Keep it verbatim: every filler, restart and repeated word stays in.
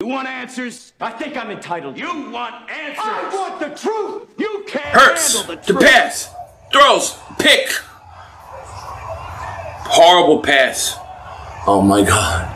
You want answers? I think I'm entitled. You want answers? I want the truth! You can't Hurts. handle the The truth. pass. Throws. Pick. Horrible pass. Oh my God.